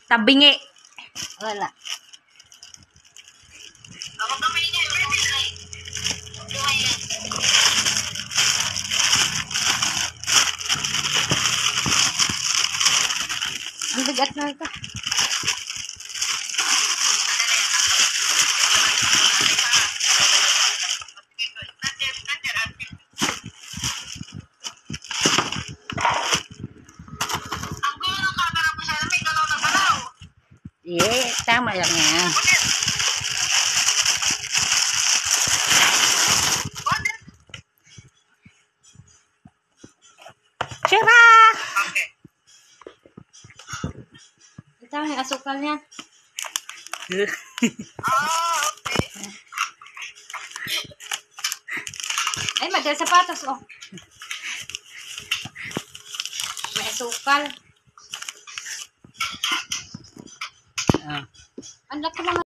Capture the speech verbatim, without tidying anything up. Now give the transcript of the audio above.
Tabingi. Wala. Ako kamay niya. Ang bigat na ito. Eh, tama lang yan. Sira! Ito ang asukal niya. Ay, madal sapatos, oh. May asukal. Ah. Ang laki naman.